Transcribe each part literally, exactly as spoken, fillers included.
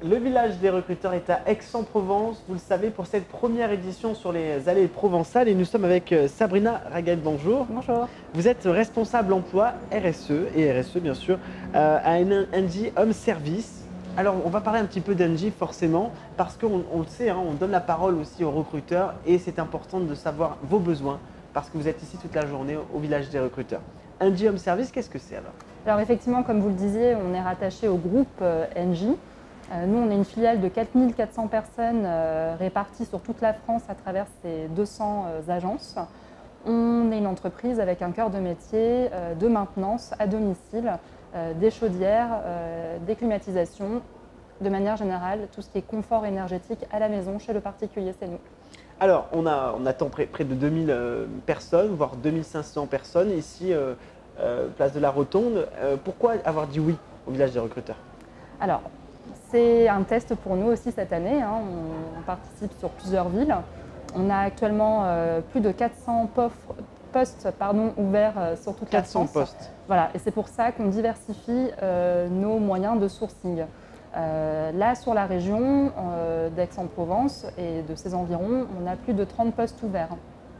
Le village des recruteurs est à Aix-en-Provence, vous le savez, pour cette première édition sur les allées provençales. Et nous sommes avec Sabrina Raguel, bonjour. Bonjour. Vous êtes responsable emploi R S E, et R S E bien sûr, euh, à Engie Home Service. Alors on va parler un petit peu d'Engie forcément, parce qu'on on le sait, hein, on donne la parole aussi aux recruteurs et c'est important de savoir vos besoins, parce que vous êtes ici toute la journée au village des recruteurs. Engie Home Service, qu'est-ce que c'est alors? Alors effectivement, comme vous le disiez, on est rattaché au groupe euh, Engie. Euh, nous, on est une filiale de quatre mille quatre cents personnes euh, réparties sur toute la France à travers ces deux cents euh, agences. On est une entreprise avec un cœur de métier euh, de maintenance à domicile, euh, des chaudières, euh, des climatisations, de manière générale, tout ce qui est confort énergétique à la maison, chez le particulier, c'est nous. Alors, on, a, on attend près, près de deux mille euh, personnes, voire deux mille cinq cents personnes ici, euh, euh, place de la Rotonde. Euh, pourquoi avoir dit oui au village des recruteurs? Alors, c'est un test pour nous aussi cette année. Hein. On, on participe sur plusieurs villes. On a actuellement euh, plus de quatre cents postes pardon, ouverts euh, sur toute la France. quatre cents postes. Voilà, et c'est pour ça qu'on diversifie euh, nos moyens de sourcing. Euh, là, sur la région euh, d'Aix-en-Provence et de ses environs, on a plus de trente postes ouverts.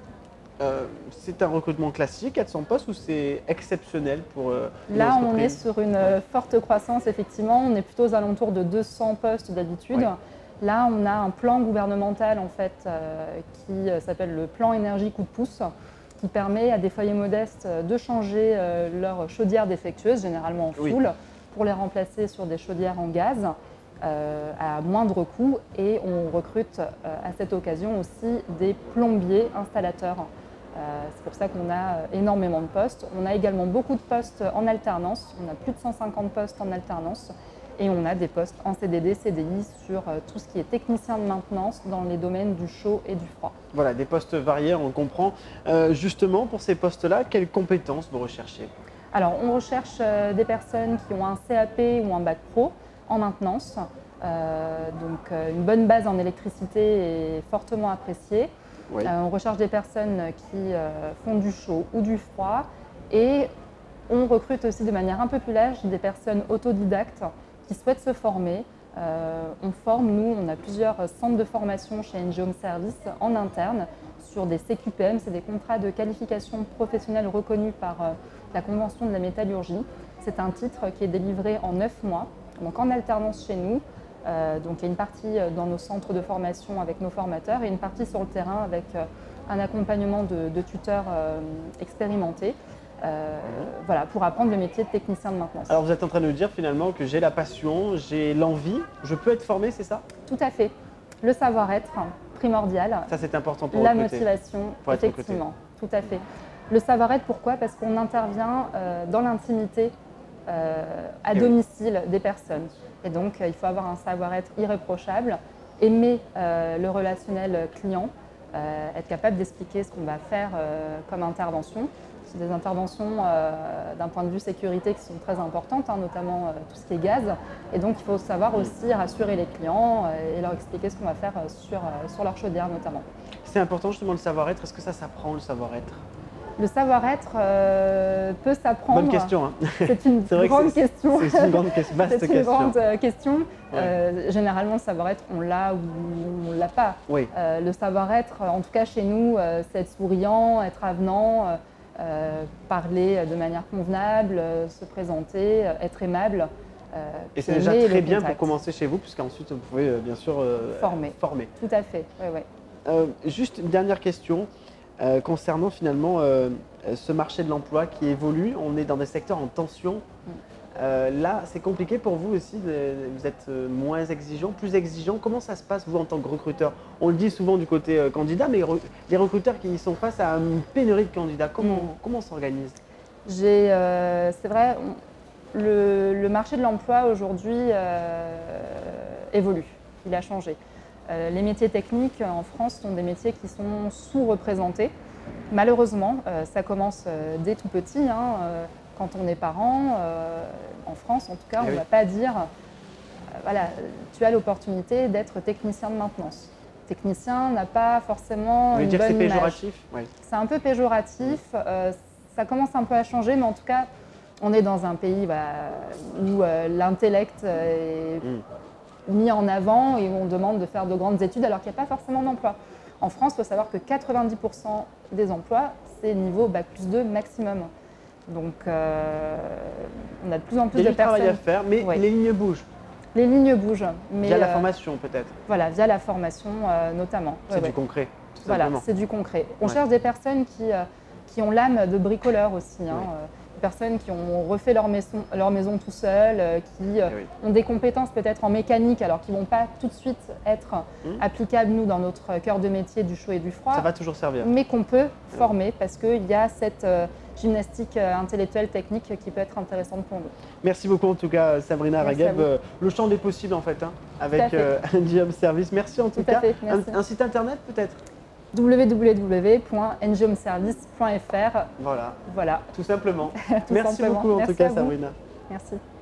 Euh, c'est un recrutement classique, quatre cents postes, ou c'est exceptionnel pour euh, Là, on est sur une ouais. forte croissance, effectivement. On est plutôt aux alentours de deux cents postes d'habitude. Ouais. Là, on a un plan gouvernemental en fait, euh, qui euh, s'appelle le plan énergie coup de pouce, qui permet à des foyers modestes de changer euh, leur chaudière défectueuse, généralement en fuel, oui. pour les remplacer sur des chaudières en gaz euh, à moindre coût. Et on recrute euh, à cette occasion aussi des plombiers installateurs. Euh, c'est pour ça qu'on a énormément de postes. On a également beaucoup de postes en alternance. On a plus de cent cinquante postes en alternance. Et on a des postes en C D D, C D I sur euh, tout ce qui est technicien de maintenance dans les domaines du chaud et du froid. Voilà, des postes variés, on comprend. Euh, justement, pour ces postes-là, quelles compétences vous recherchez? Alors, on recherche euh, des personnes qui ont un C A P ou un bac pro en maintenance. Euh, donc, euh, une bonne base en électricité est fortement appréciée. Oui. Euh, on recherche des personnes qui euh, font du chaud ou du froid, et on recrute aussi de manière un peu plus large des personnes autodidactes qui souhaitent se former. Euh, on forme, nous, on a plusieurs centres de formation chez Engie Home Service en interne sur des C Q P M, c'est des contrats de qualification professionnelle reconnus par euh, la Convention de la métallurgie. C'est un titre qui est délivré en neuf mois, donc en alternance chez nous. Euh, donc il y a une partie dans nos centres de formation avec nos formateurs et une partie sur le terrain avec euh, un accompagnement de, de tuteurs euh, expérimentés. Euh, voilà, pour apprendre le métier de technicien de maintenance. Alors vous êtes en train de me dire finalement que j'ai la passion, j'ai l'envie, je peux être formé, c'est ça? Tout à fait. Le savoir-être primordial. Ça c'est important pour la recruter. motivation, pour être effectivement. Tout à fait. Le savoir-être, pourquoi? Parce qu'on intervient euh, dans l'intimité euh, à et domicile oui. des personnes. Et donc euh, il faut avoir un savoir-être irréprochable, aimer euh, le relationnel client, euh, être capable d'expliquer ce qu'on va faire euh, comme intervention. C'est des interventions euh, d'un point de vue sécurité qui sont très importantes, hein, notamment euh, tout ce qui est gaz. Et donc, il faut savoir aussi rassurer les clients euh, et leur expliquer ce qu'on va faire euh, sur, euh, sur leur chaudière notamment. C'est important justement le savoir-être. Est-ce que ça s'apprend, le savoir-être? Le savoir-être euh, peut s'apprendre. Bonne question. Hein. C'est une grande question. C'est une grande question. Vaste C'est une question. grande euh, question. Ouais. Euh, généralement, le savoir-être, on l'a ou on ne l'a pas. Oui. Euh, le savoir-être, en tout cas chez nous, euh, c'est être souriant, être avenant. Euh, Euh, parler de manière convenable, euh, se présenter, euh, être aimable. Euh, et c'est déjà très bien pour commencer chez vous, puisqu'ensuite vous pouvez euh, bien sûr euh, former. former. Tout à fait, oui, oui. Euh, juste une dernière question euh, concernant finalement euh, ce marché de l'emploi qui évolue. On est dans des secteurs en tension. Mm. Euh, là, c'est compliqué pour vous aussi, de, vous êtes moins exigeant, plus exigeant. Comment ça se passe, vous, en tant que recruteur? On le dit souvent du côté euh, candidat, mais re, les recruteurs qui sont face à une pénurie de candidats, comment, mmh. comment on s'organise? euh, C'est vrai, on, le, le marché de l'emploi aujourd'hui euh, évolue, il a changé. Euh, les métiers techniques en France sont des métiers qui sont sous-représentés. Malheureusement, euh, ça commence euh, dès tout petit. Hein, euh, Quand on est parent, euh, en France en tout cas, on ne oui. va pas dire euh, voilà, tu as l'opportunité d'être technicien de maintenance. Technicien n'a pas forcément Vous une dire bonne que c'est image. péjoratif? Oui. C'est un peu péjoratif, euh, ça commence un peu à changer, mais en tout cas, on est dans un pays bah, où euh, l'intellect est, mm. mis en avant et où on demande de faire de grandes études alors qu'il n'y a pas forcément d'emploi. En France, il faut savoir que quatre-vingt-dix pour cent des emplois, c'est niveau bac plus deux maximum. Donc, euh, on a de plus en plus de personnes. Il y a de du travail à faire, mais ouais. les lignes bougent. Les lignes bougent. Mais via la euh, formation, peut-être. Voilà, via la formation euh, notamment. C'est ouais, du ouais. concret. Tout voilà, c'est du concret. On ouais. cherche des personnes qui, euh, qui ont l'âme de bricoleur aussi. Hein, ouais. euh, des personnes qui ont refait leur maison, leur maison tout seul, euh, qui euh, oui. ont des compétences peut-être en mécanique, alors qui ne vont pas tout de suite être mmh. applicables, nous, dans notre cœur de métier du chaud et du froid. Ça va toujours servir. Mais qu'on peut former ouais. parce qu'il y a cette euh, gymnastique euh, intellectuelle, technique qui peut être intéressante pour nous. Merci beaucoup en tout cas, Sabrina Rageb. Euh, le champ des possibles en fait, hein, avec euh, Engium Service. Merci en tout, tout cas. Fait, merci. Un, un site internet peut-être? w w w point engium service point f r. Voilà. Voilà. Tout simplement. Tout Merci simplement. beaucoup en Merci tout cas, Sabrina. Merci.